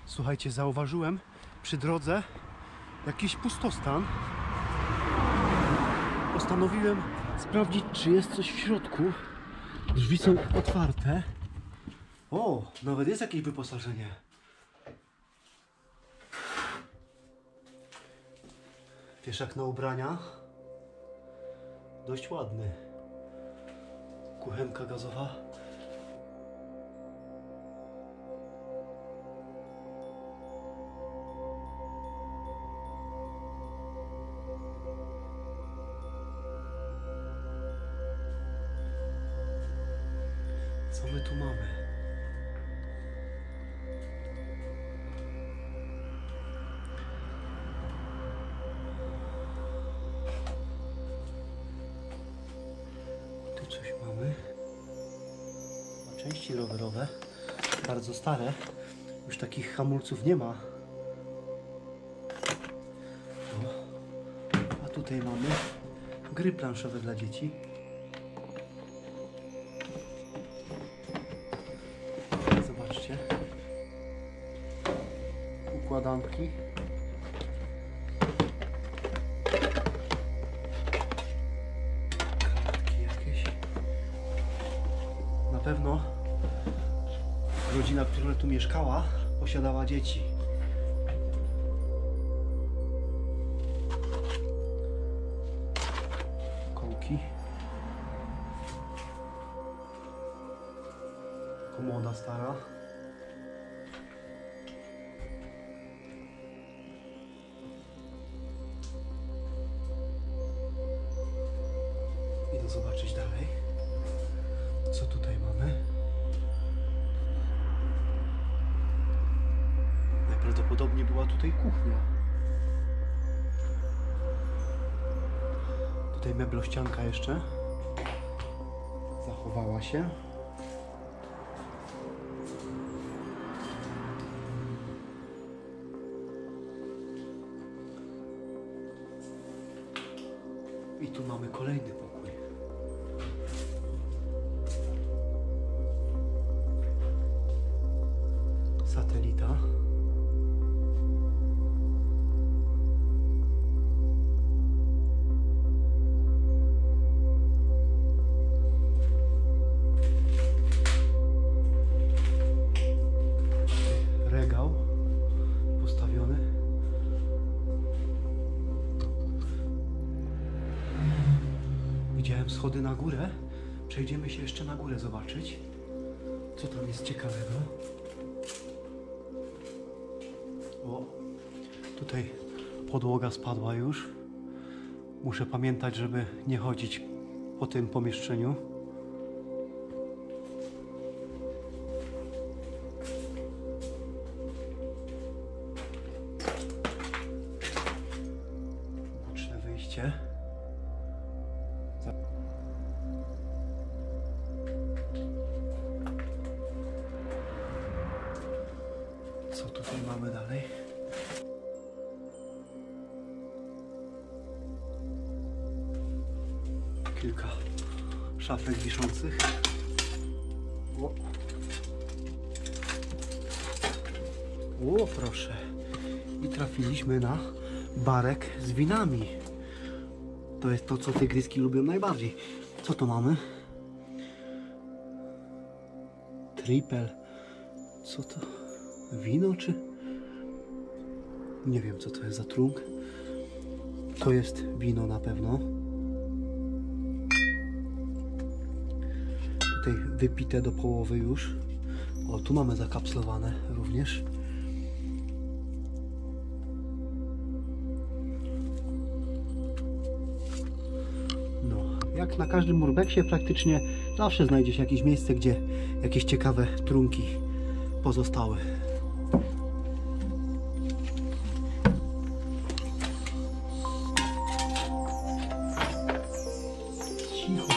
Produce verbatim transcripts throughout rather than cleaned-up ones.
Słuchajcie, zauważyłem przy drodze jakiś pustostan. Postanowiłem sprawdzić, czy jest coś w środku. Drzwi są otwarte. O, nawet jest jakieś wyposażenie. Wieszak na ubrania. Dość ładny. Kuchenka gazowa. Co my tu mamy? Tu coś mamy. Części rowerowe, bardzo stare. Już takich hamulców nie ma. O. A tutaj mamy gry planszowe dla dzieci. Zobaczcie. Układanki. Kartki jakieś. Na pewno rodzina, która tu mieszkała, posiadała dzieci. Kołki. Komoda stara. Idę zobaczyć dalej, co tutaj mamy. Najprawdopodobniej była tutaj kuchnia. Tutaj meblościanka jeszcze zachowała się. I tu mamy kolejny pokój. Satelita. Regał postawiony. Widziałem schody na górę. Przejdziemy się jeszcze na górę zobaczyć, co tam jest ciekawego. O, tutaj podłoga spadła już. Muszę pamiętać, żeby nie chodzić po tym pomieszczeniu. Boczne wyjście. Co tutaj mamy dalej? Kilka szafek wiszących. O, o proszę. I trafiliśmy na barek z winami. To jest to, co tygryski lubią najbardziej. Co to mamy? Triple. Co to? Wino czy? Nie wiem, co to jest za trunk. To jest wino na pewno. Tutaj wypite do połowy już. O, tu mamy zakapslowane również. No, jak na każdym urbexie praktycznie zawsze znajdzie się jakieś miejsce, gdzie jakieś ciekawe trunki pozostały. Cicho.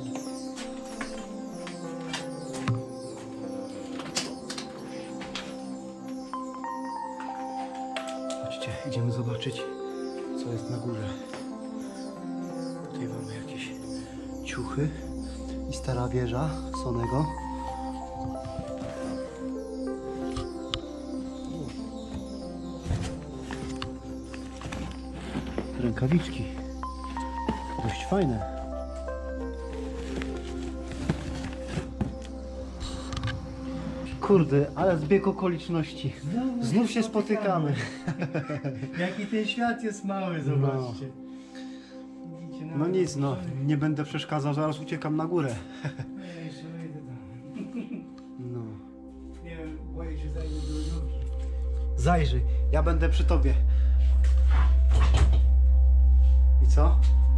Chodźcie, idziemy zobaczyć, co jest na górze. Tutaj mamy jakieś ciuchy i stara wieża Sonego. rękawiczki. Dość fajne. Kurde, ale zbieg okoliczności. Znowu Znów się spotykamy. Jaki ten świat jest mały, zobaczcie. Widzicie, No nawet nic, no, otworzony. nie będę przeszkadzał, zaraz uciekam na górę. Ja jeszcze wejdę tam. No. Nie wiem, boję się zajrzeć do lodówki. Zajrzyj, ja będę przy tobie. I co?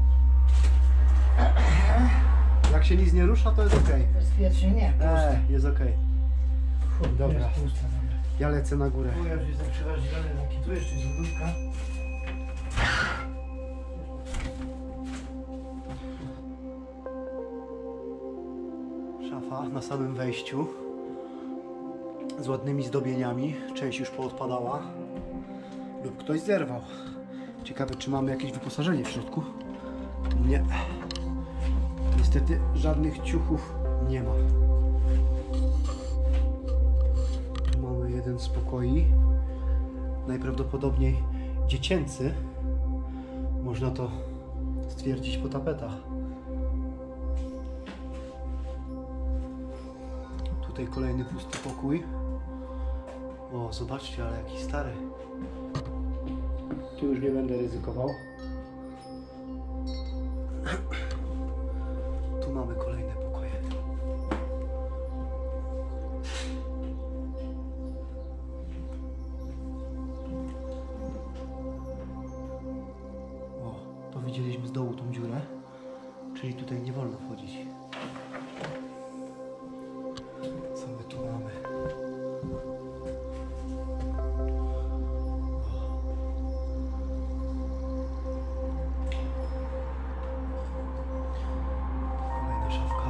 Jak się nic nie rusza, to jest ok. Bezpiecznie nie, Eee, jest ok. Kurde, dobra. jest pusta, dobra. Ja lecę na górę. Tu ja już jestem przerażony, taki tu jeszcze jest lodówka. Szafa na samym wejściu. Z ładnymi zdobieniami. Część już poodpadała. Lub ktoś zerwał. Ciekawe, czy mamy jakieś wyposażenie w środku. Nie. Niestety żadnych ciuchów nie ma. Tu mamy jeden z pokoi. Najprawdopodobniej dziecięcy. Można to stwierdzić po tapetach. Tutaj kolejny pusty pokój. O, zobaczcie, ale jaki stary. Tu już nie będę ryzykował. Tu mamy kolejne pokoje. O, to widzieliśmy z dołu tą dziurę. Czyli tutaj nie wolno wchodzić. Co my tu mamy? Kolejna szafka.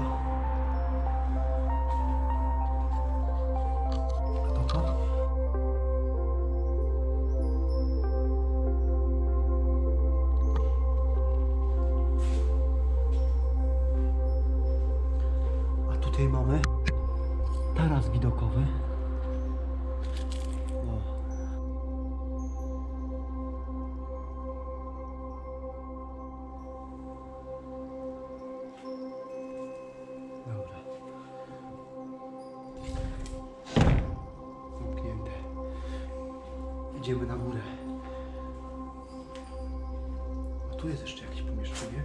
A to to? A tutaj mamy taras widokowy. O. Dobra. Zamknięte. Idziemy na górę. A tu jest jeszcze jakieś pomieszczenie.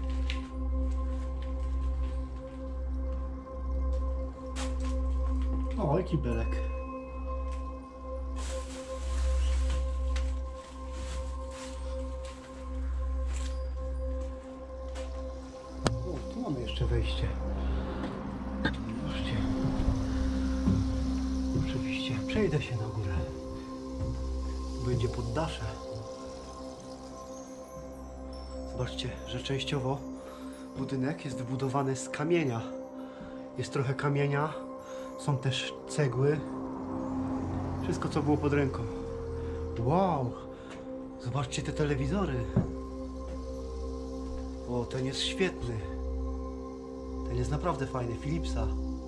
O, i kibelek. O, tu mamy jeszcze wejście. Zobaczcie. Oczywiście przejdę się na górę. Będzie poddasze. Zobaczcie, że częściowo budynek jest wybudowany z kamienia. Jest trochę kamienia. Są też cegły. Wszystko, co było pod ręką. Wow! Zobaczcie te telewizory. O, ten jest świetny. Ten jest naprawdę fajny. Philipsa.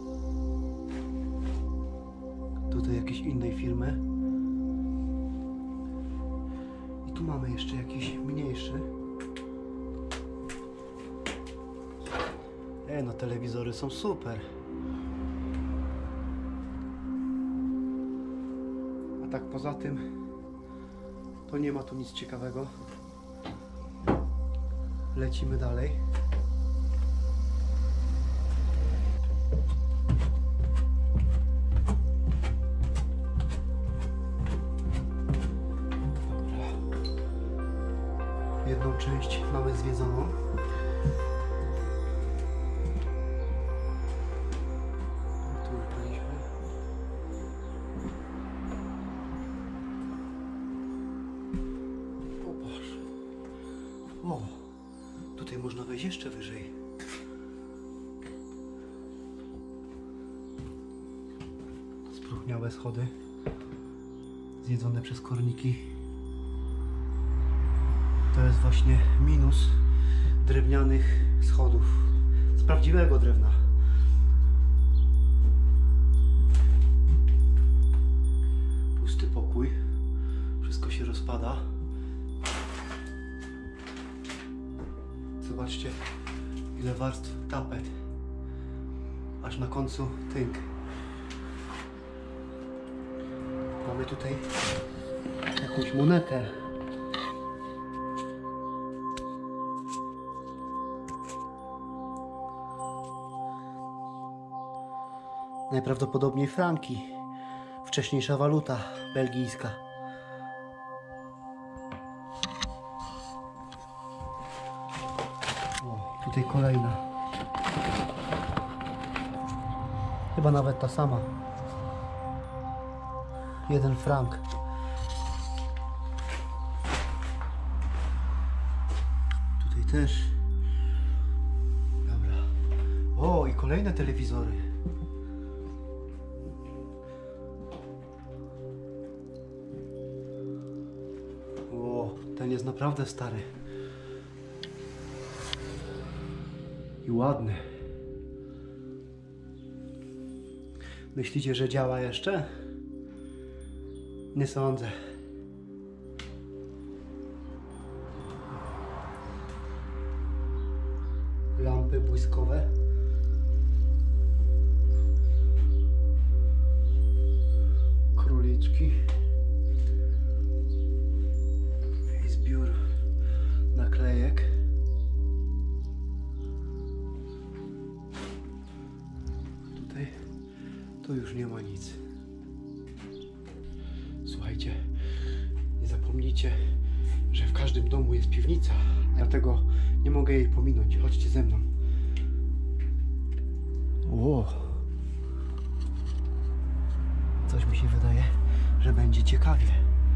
Tutaj jakiejś innej firmy. I tu mamy jeszcze jakiś mniejszy. E, no telewizory są super. Tak poza tym to nie ma tu nic ciekawego. Lecimy dalej. Dobra. Jedną część mamy zwiedzoną. Tu już byliśmy. O, tutaj można wejść jeszcze wyżej. Spróchniałe schody, zjedzone przez korniki. To jest właśnie minus drewnianych schodów. Z prawdziwego drewna. Pusty pokój. Wszystko się rozpada. zobaczcie, ile warstw tapet. Aż na końcu tynk. Mamy tutaj jakąś monetę. Najprawdopodobniej franki. Wcześniejsza waluta belgijska. O, tutaj kolejna. Chyba nawet ta sama. Jeden frank. Tutaj też. Dobra. O, i kolejne telewizory. O, ten jest naprawdę stary. I ładny. Myślicie, że działa jeszcze? Nie sądzę. Lampy błyskowe. Króliczki. I zbiór naklejek. Tutaj to już nie ma nic. Słuchajcie, nie zapomnijcie, że w każdym domu jest piwnica, dlatego nie mogę jej pominąć. Chodźcie ze mną. O, coś mi się wydaje, że będzie ciekawie.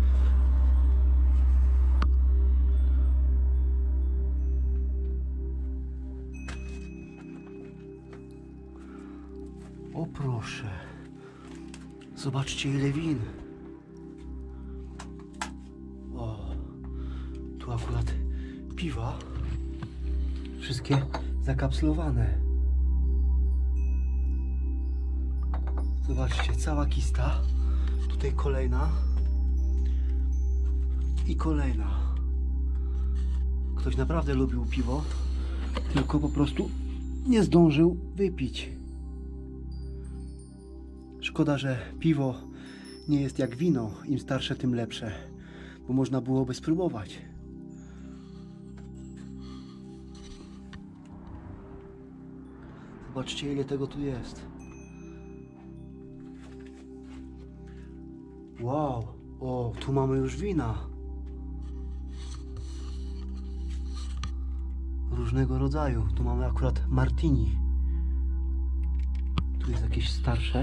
O proszę, zobaczcie ile win. O, tu akurat piwa, wszystkie zakapslowane. Zobaczcie, cała kista, tutaj kolejna i kolejna. Ktoś naprawdę lubił piwo, tylko po prostu nie zdążył wypić. Szkoda, że piwo nie jest jak wino, im starsze, tym lepsze, bo można byłoby spróbować. Zobaczcie, ile tego tu jest. Wow, o, tu mamy już wina. Różnego rodzaju. Tu mamy akurat martini. Tu jest jakieś starsze.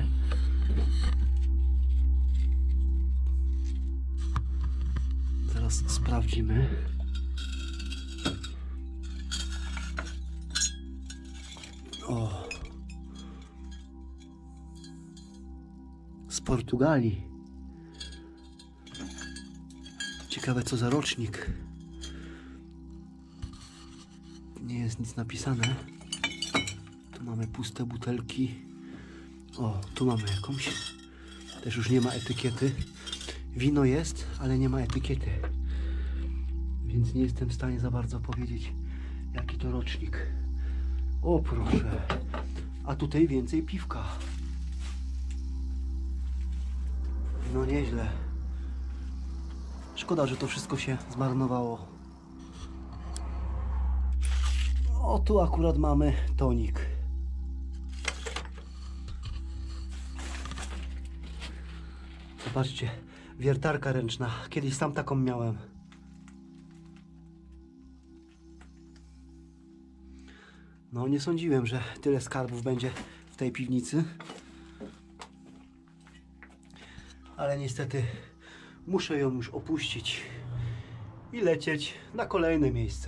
Zaraz sprawdzimy. O. Z Portugalii. Ciekawe, co za rocznik. Nie jest nic napisane. Tu mamy puste butelki. O, tu mamy jakąś. Też już nie ma etykiety. Wino jest, ale nie ma etykiety. Więc nie jestem w stanie za bardzo powiedzieć, jaki to rocznik. O proszę. A tutaj więcej piwka. No nieźle. Szkoda, że to wszystko się zmarnowało. O, tu akurat mamy tonik. Zobaczcie, wiertarka ręczna. Kiedyś sam taką miałem. No, nie sądziłem, że tyle skarbów będzie w tej piwnicy. Ale niestety muszę ją już opuścić i lecieć na kolejne miejsce.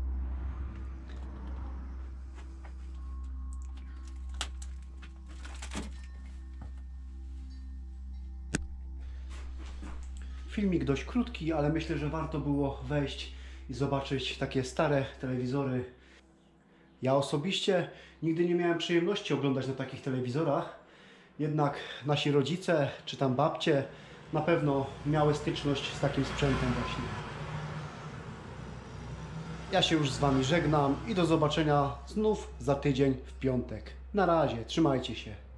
Filmik dość krótki, ale myślę, że warto było wejść i zobaczyć takie stare telewizory. Ja osobiście nigdy nie miałem przyjemności oglądać na takich telewizorach, jednak nasi rodzice czy tam babcie na pewno miały styczność z takim sprzętem właśnie. Ja się już z Wami żegnam i do zobaczenia znów za tydzień w piątek. Na razie, trzymajcie się.